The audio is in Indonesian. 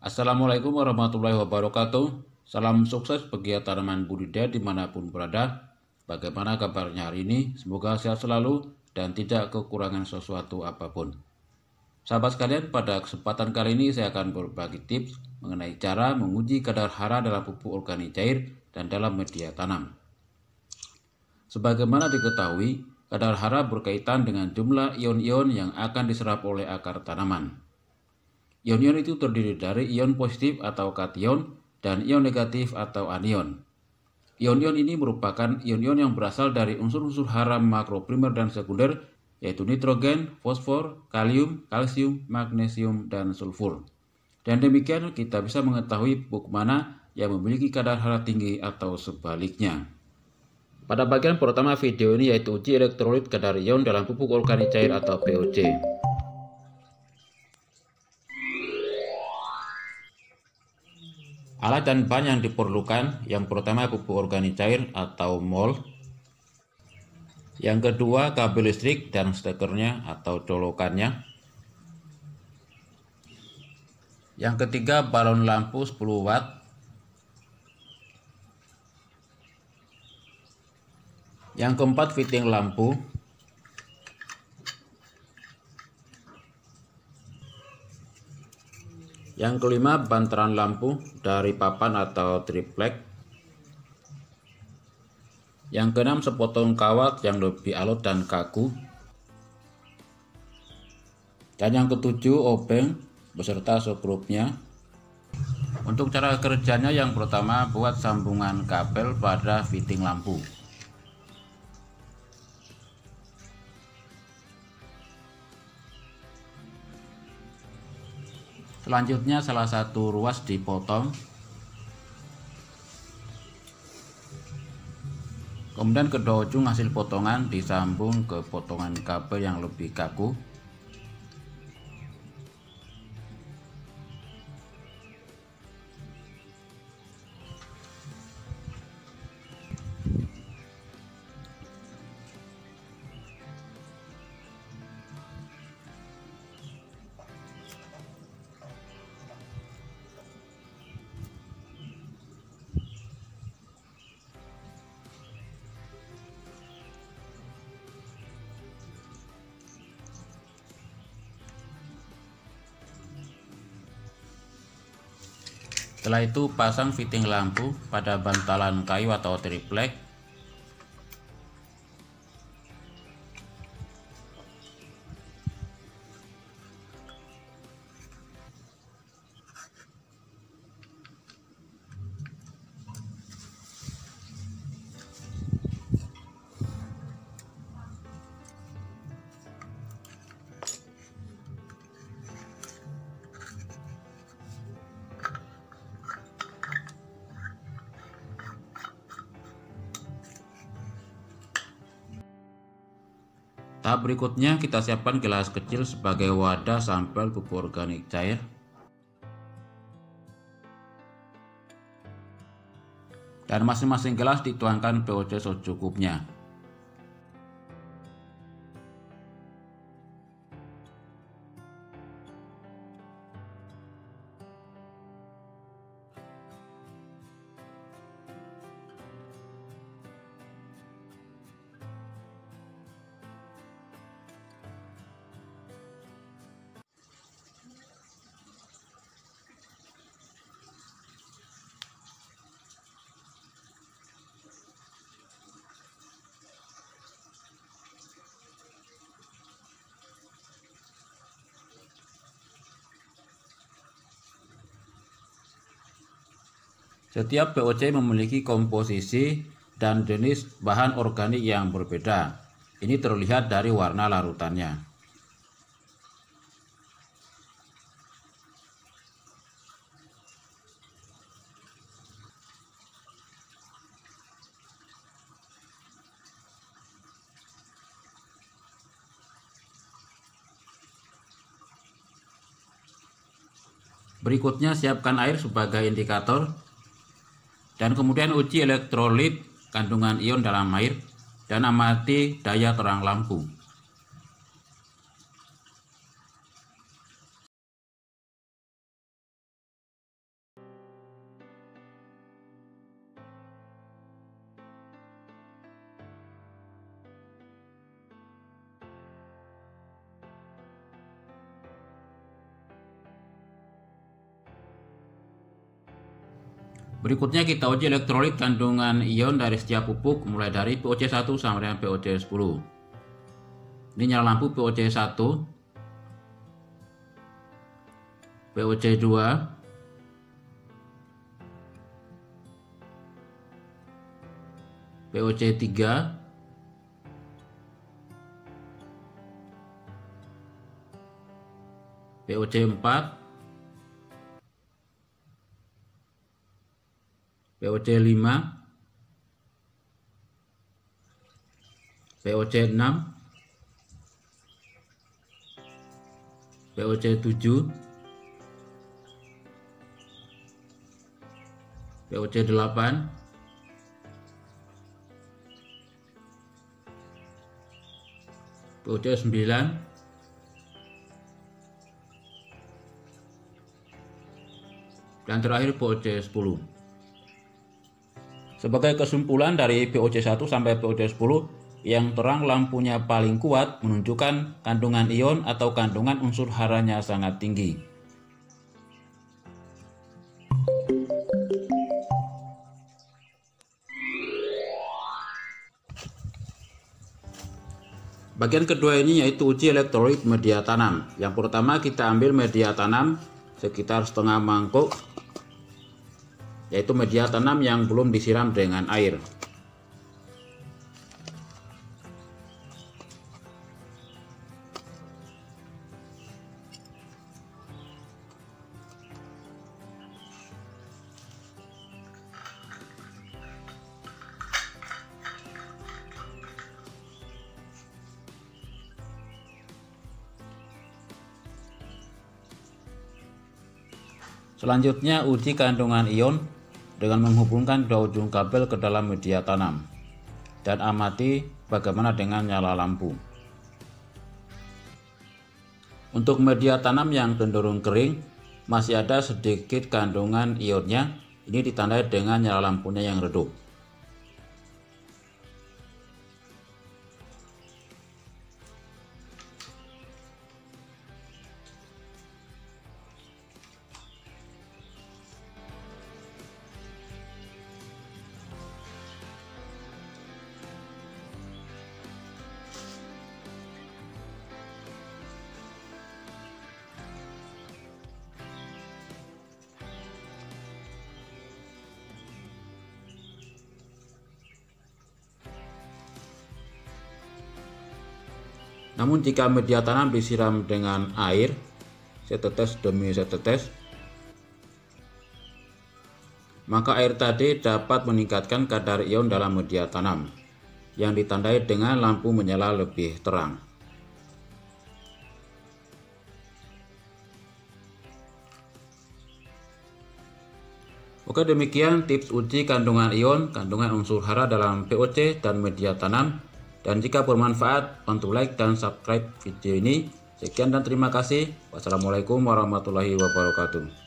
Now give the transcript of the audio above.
Assalamualaikum warahmatullahi wabarakatuh. Salam sukses bagi tanaman budidaya dimanapun berada. Bagaimana kabarnya hari ini? Semoga sehat selalu dan tidak kekurangan sesuatu apapun. Sahabat sekalian, pada kesempatan kali ini saya akan berbagi tips mengenai cara menguji kadar hara dalam pupuk organik cair dan dalam media tanam. Sebagaimana diketahui, kadar hara berkaitan dengan jumlah ion-ion yang akan diserap oleh akar tanaman. Ion-ion itu terdiri dari ion positif atau kation dan ion negatif atau anion. Ion-ion ini merupakan ion-ion yang berasal dari unsur-unsur hara makroprimer dan sekunder, yaitu nitrogen, fosfor, kalium, kalsium, magnesium, dan sulfur. Dan demikian kita bisa mengetahui pupuk mana yang memiliki kadar hara tinggi atau sebaliknya. Pada bagian pertama video ini yaitu uji elektrolit kadar ion dalam pupuk organik cair atau POC. Alat dan bahan yang diperlukan, yang pertama pupuk organik cair atau mol, yang kedua kabel listrik dan stekernya atau colokannya, yang ketiga balon lampu 10 watt, yang keempat fitting lampu, yang kelima bantaran lampu dari papan atau triplek, yang keenam sepotong kawat yang lebih alot dan kaku, dan yang ketujuh obeng beserta skrupnya. Untuk cara kerjanya, yang pertama buat sambungan kabel pada fitting lampu. Selanjutnya salah satu ruas dipotong. Kemudian kedua ujung hasil potongan disambung ke potongan kabel yang lebih kaku. Setelah itu pasang fitting lampu pada bantalan kayu atau triplek. Tahap berikutnya kita siapkan gelas kecil sebagai wadah sampel pupuk organik cair. Dan masing-masing gelas dituangkan POC secukupnya. Setiap POC memiliki komposisi dan jenis bahan organik yang berbeda. Ini terlihat dari warna larutannya. Berikutnya siapkan air sebagai indikator. Dan kemudian uji elektrolit kandungan ion dalam air dan amati daya terang lampu. Berikutnya kita uji elektrolit kandungan ion dari setiap pupuk mulai dari POC1 sampai dengan POC10. Ini nyala lampu POC1, POC2, POC3, POC4, POC5, POC6, POC7, POC8, POC9, dan terakhir POC10. Sebagai kesimpulan dari POC1 sampai POC10, yang terang lampunya paling kuat menunjukkan kandungan ion atau kandungan unsur haranya sangat tinggi. Bagian kedua ini yaitu uji elektrolit media tanam. Yang pertama kita ambil media tanam sekitar setengah mangkuk, yaitu media tanam yang belum disiram dengan air. Selanjutnya uji kandungan ion dengan menghubungkan dua ujung kabel ke dalam media tanam dan amati bagaimana dengan nyala lampu. Untuk media tanam yang cenderung kering, masih ada sedikit kandungan ionnya, ini ditandai dengan nyala lampunya yang redup. Namun jika media tanam disiram dengan air setetes demi setetes, maka air tadi dapat meningkatkan kadar ion dalam media tanam yang ditandai dengan lampu menyala lebih terang. Oke, demikian tips uji kandungan ion, kandungan unsur hara dalam POC dan media tanam. Dan jika bermanfaat, bantu like dan subscribe video ini. Sekian dan terima kasih. Wassalamualaikum warahmatullahi wabarakatuh.